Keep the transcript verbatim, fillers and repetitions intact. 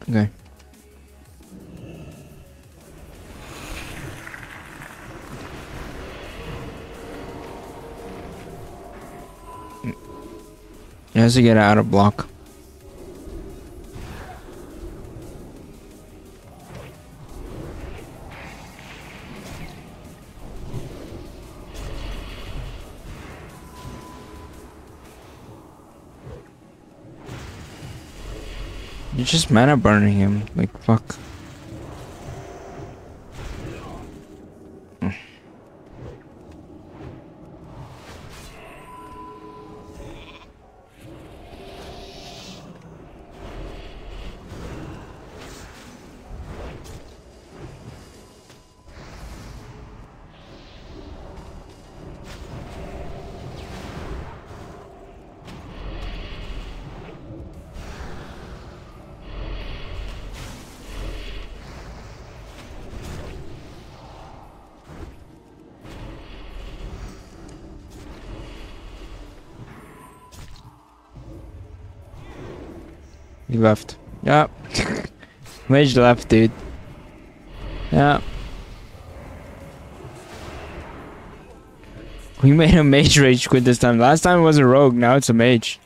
Okay. He has to get out of block. You're just mana burning him. Like, fuck. He left. Yeah. Mage left, dude. Yeah. We made a mage rage quit this time. Last time it was a rogue, now it's a mage.